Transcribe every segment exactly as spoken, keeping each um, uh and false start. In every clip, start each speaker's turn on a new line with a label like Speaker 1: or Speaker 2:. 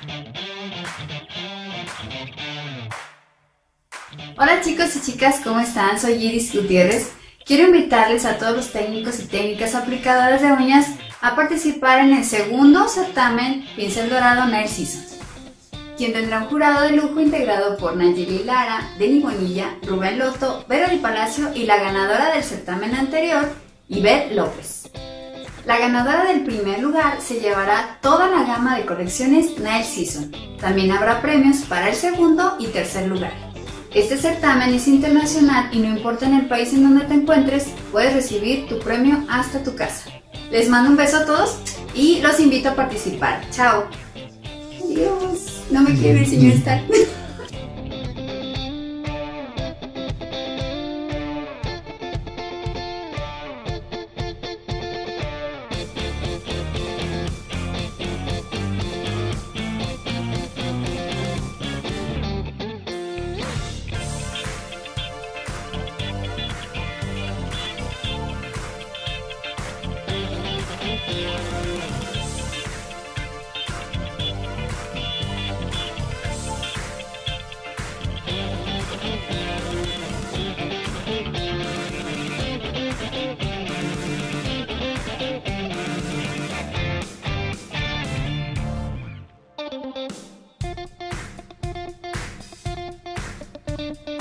Speaker 1: Hola chicos y chicas, ¿cómo están? Soy Iris Gutiérrez. Quiero invitarles a todos los técnicos y técnicas aplicadoras de uñas a participar en el segundo certamen Pincel Dorado Nail Seasons, quien tendrá un jurado de lujo integrado por Nayeli Lara, Denny Bonilla, Rubén Loto, Vero Di Palacio y la ganadora del certamen anterior, Ivette López. La ganadora del primer lugar se llevará toda la gama de colecciones Nail Season. También habrá premios para el segundo y tercer lugar. Este certamen es internacional y no importa en el país en donde te encuentres, puedes recibir tu premio hasta tu casa. Les mando un beso a todos y los invito a participar. ¡Chao! Adiós. No me quiere el señor Star.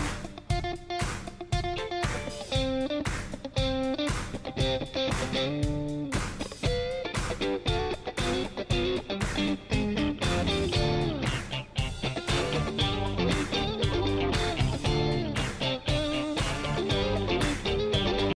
Speaker 2: Thank you.